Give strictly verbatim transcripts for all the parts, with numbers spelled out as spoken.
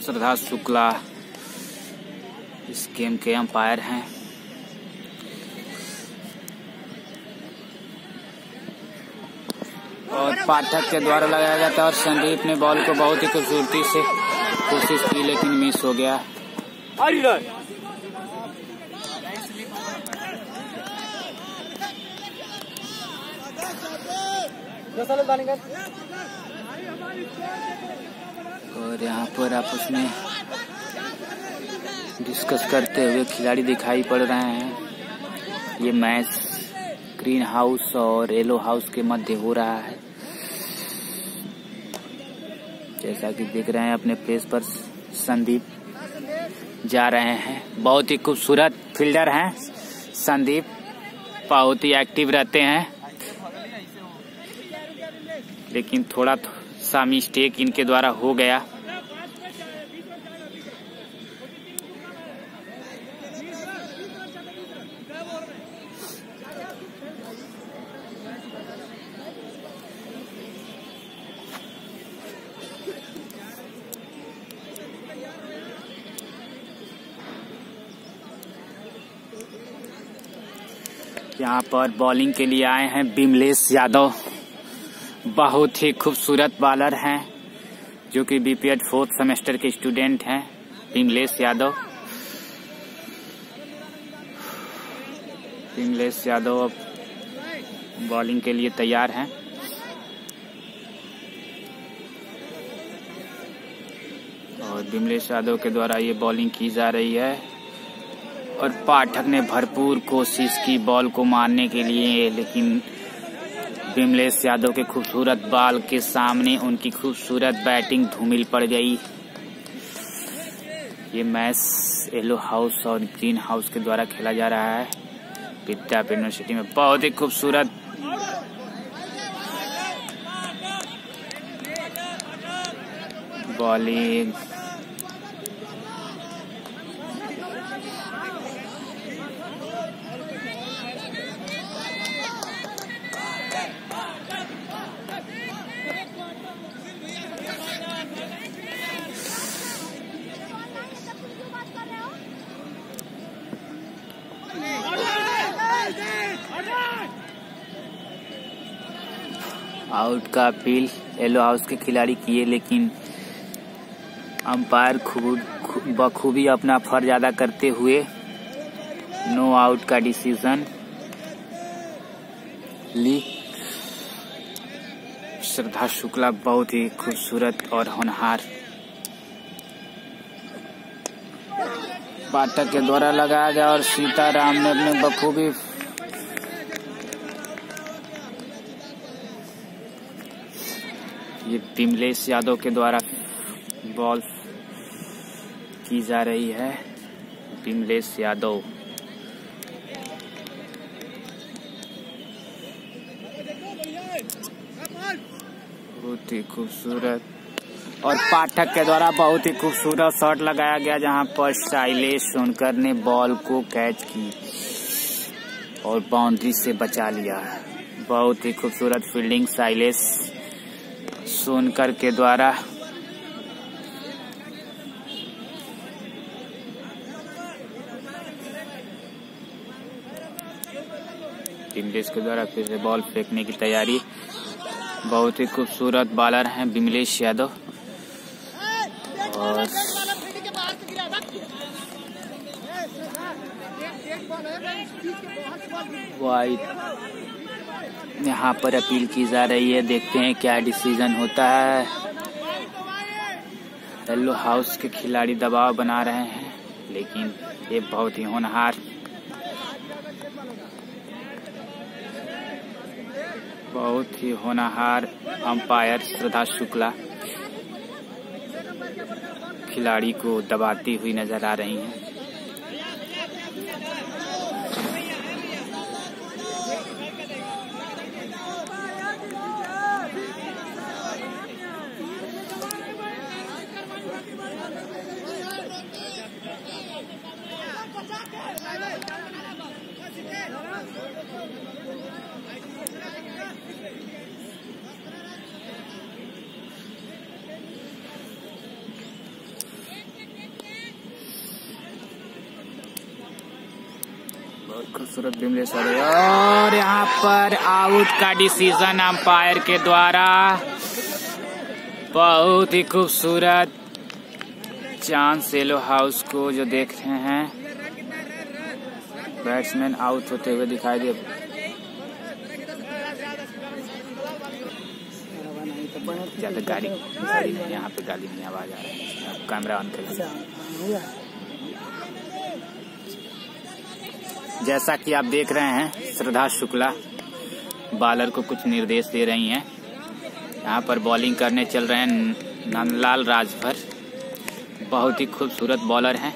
श्रद्धा शुक्ला इस गेम के अंपायर हैं। और पाठक के द्वारा लगाया जाता है और संदीप ने बॉल को बहुत ही खूबसूरती से कोशिश की लेकिन मिस हो गया। और यहाँ पर आपस में डिस्कस करते हुए खिलाड़ी दिखाई पड़ रहे हैं। ये मैच ग्रीन हाउस और येलो हाउस के मध्य हो रहा है। जैसा कि देख रहे हैं अपने पेस पर संदीप जा रहे हैं। बहुत ही खूबसूरत फील्डर हैं संदीप, बहुत ही एक्टिव रहते हैं लेकिन थोड़ा सा मिस्टेक इनके द्वारा हो गया। यहाँ पर बॉलिंग के लिए आए हैं विमलेश यादव, बहुत ही खूबसूरत बॉलर हैं जो कि बीपीएड फोर्थ सेमेस्टर के स्टूडेंट हैं। विमलेश यादव विमलेश यादव अब बॉलिंग के लिए तैयार हैं। और विमलेश यादव के द्वारा ये बॉलिंग की जा रही है और पाठक ने भरपूर कोशिश की बॉल को मारने के लिए लेकिन विमलेश यादव के खूबसूरत बॉल के सामने उनकी खूबसूरत बैटिंग धूमिल पड़ गई। ये मैच येलो हाउस और ग्रीन हाउस के द्वारा खेला जा रहा है विद्यापीठ यूनिवर्सिटी में। बहुत ही खूबसूरत बॉलिंग, आउट का अपील येलो हाउस के खिलाड़ी किए लेकिन अंपायर खूब बखूबी अपना फर्ज अदा करते हुए नो आउट का डिसीजन ली। श्रद्धा शुक्ला बहुत ही खूबसूरत और होनहार पाठक के द्वारा लगाया गया और सीताराम ने अपने बखूबी ये विमलेश यादव के द्वारा बॉल की जा रही है। विमलेश यादव बहुत ही खूबसूरत और पाठक के द्वारा बहुत ही खूबसूरत शॉट लगाया गया जहां पर शैलेश सोनकर ने बॉल को कैच की और बाउंड्री से बचा लिया। बहुत ही खूबसूरत फील्डिंग शैलेश सोनकर के द्वारा। विमलेश के द्वारा फिर से बॉल फेंकने की तैयारी। बहुत ही खूबसूरत बॉलर हैं विमलेश यादव और वाइड यहाँ पर अपील की जा रही है। देखते हैं क्या डिसीजन होता है। येलो हाउस के खिलाड़ी दबाव बना रहे हैं लेकिन ये बहुत ही होनहार बहुत ही होनहार अंपायर श्रद्धा शुक्ला खिलाड़ी को दबाती हुई नजर आ रही हैं। बहुत खूबसूरत बिमलेश और यहाँ पर आउट का डिसीजन अंपायर के द्वारा। बहुत ही खूबसूरत चांस येलो हाउस को जो देख रहे हैं, बैट्समैन आउट होते हुए दिखाई दे। ज्यादा गाड़ी गाड़ी नहीं, यहाँ पे गाड़ी नहीं आवाज आ रहा है। कैमरा ऑन कर। जैसा कि आप देख रहे हैं, श्रद्धा शुक्ला बॉलर को कुछ निर्देश दे रही हैं। यहाँ पर बॉलिंग करने चल रहे हैं नंदलाल राजभर, बहुत ही खूबसूरत बॉलर हैं।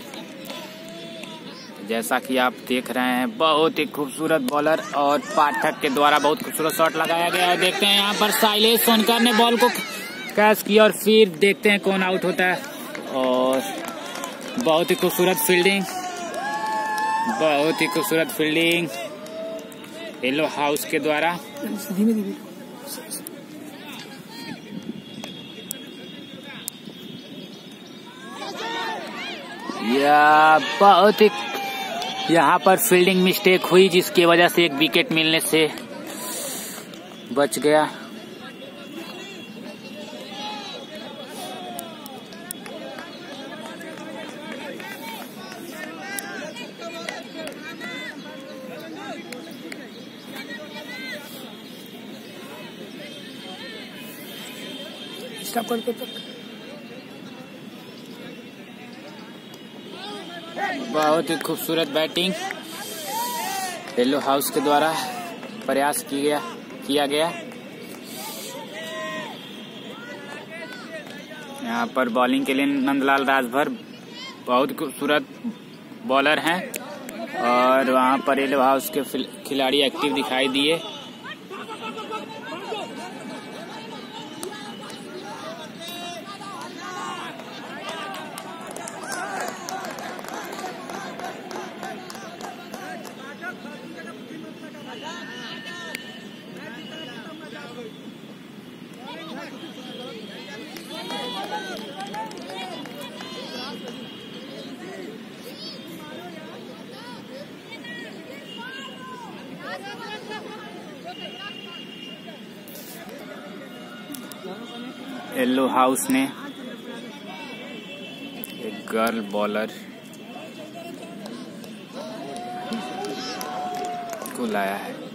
जैसा कि आप देख रहे हैं, बहुत ही खूबसूरत बॉलर और पाठक के द्वारा बहुत खूबसूरत शॉट लगाया गया है। देखते हैं यहाँ पर शैलेश सोनकर ने बॉल को कैच किया और फिर देखते हैं कौन आउट होता है। और बहुत ही खूबसूरत फील्डिंग, बहुत ही खूबसूरत फील्डिंग येलो हाउस के द्वारा। धीमे धीमे या बहुत ही यहाँ पर फील्डिंग मिस्टेक हुई, जिसकी वजह से एक विकेट मिलने से बच गया। स्टॉप करके तक बहुत ही खूबसूरत बैटिंग येलो हाउस के द्वारा प्रयास किया गया किया गया। यहाँ पर बॉलिंग के लिए नंदलाल राजभर बहुत खूबसूरत बॉलर हैं और वहाँ पर येलो हाउस के खिलाड़ी एक्टिव दिखाई दिए। येलो हाउस ने एक गर्ल बॉलर को लाया है।